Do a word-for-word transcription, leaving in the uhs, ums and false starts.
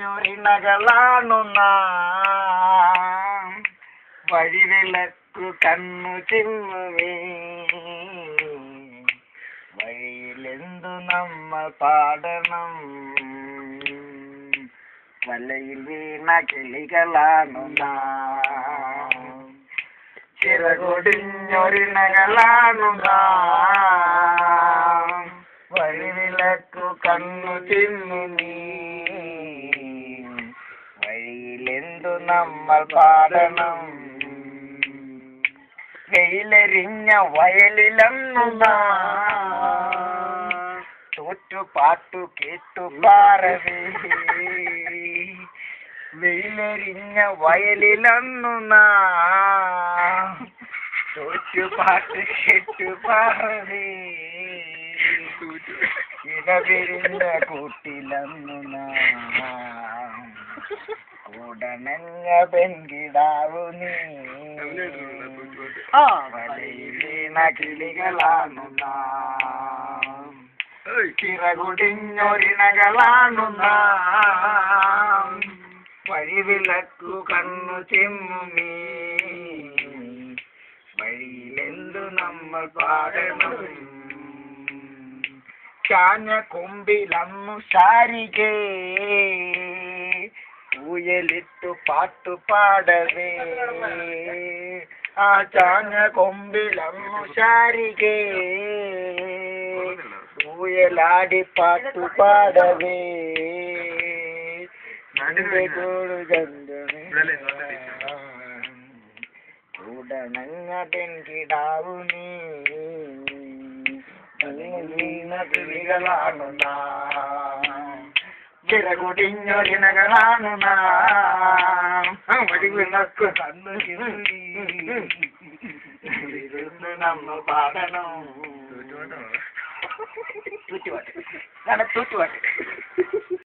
വഴികൊടിഞ്ഞൊരിണകളാണു നാം വഴിവിളക്കു കണ്ണു ചിമ്മുവേ വഴിയിലെന്തു നമ്മൾ പാടണം വലയിൽ വീണ കിളികളാണു നാം ചിറകൊടിഞ്ഞൊരിണകളാണു നാം വഴിവിളക്കു കണ്ണു ചിമ്മുവേ വഴിയിലെന്തു നമ്മൾ പാടണം വെയിലെറിഞ്ഞ വയലിലന്നു തോറ്റു പാട്ടു കേട്ടു പാറവേ വെയിലെറിഞ്ഞ വയലിലന്നു തോറ്റു പാട്ട് കേട്ടു പാറവേ ഇടപിരിഞ്ഞ കൂട്ടിലന്നു കൂടനഞ്ഞ പെൺകിടാവു നീ വലയിലീണ കിളികളാണു നാം ചിറകുടിഞ്ഞൊരിണകളാണു നാം വഴിവിളക്കു കണ്ണു ചെമ്മുമീ വഴിയിലെന്തു നമ്മൾ പാടണം ചാഞ്ഞ കൊമ്പിലന്നു ശാരികേ ഊയലിട്ടു പാട്ടു പാടവേ ആ ചാഞ്ഞ കൊമ്പിലന്നു ശാരികേ ഊയലാടി പാട്ടു പാടവേ കൂടണങ്ങ പെൺകിടാവു നീ കിളികളാണു നാം ചിറകുടിഞ്ഞൊരിണകളാണു നാം വഴിവിളക്കു കണ്ണു നമ്മൾ പാടണം തൂറ്റുപാട്ട് തൂറ്റുപാട്ട്